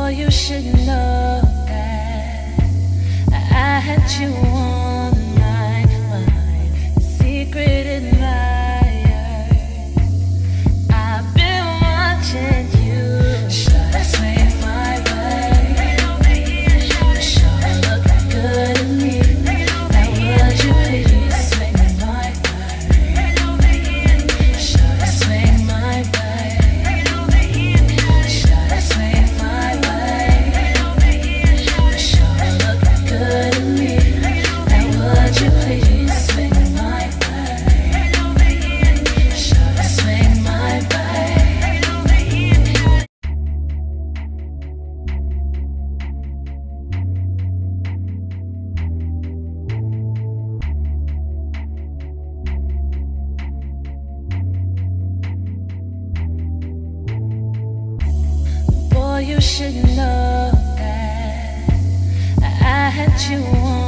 Boy, you should know that I had you on my mind, secret admirer. I've been watching you. Should I swing my way? Sure look good to me. Now would you please swing my way? Should I swing my way? Should I swing my way? Sure look good to me. Now would you please swing my way? Should I swing my way? Boy, you should know that I had you on